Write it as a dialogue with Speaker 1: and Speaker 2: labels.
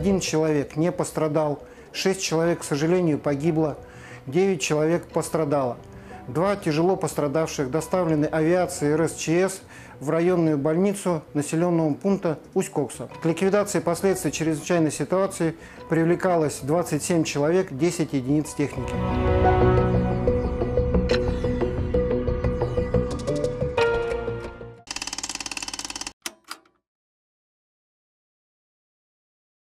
Speaker 1: 1 человек не пострадал, 6 человек, к сожалению, погибло, 9 человек пострадало. 2 тяжело пострадавших доставлены авиацией РСЧС в районную больницу населенного пункта Усть-Кокса. К ликвидации последствий чрезвычайной ситуации привлекалось 27 человек, 10 единиц техники.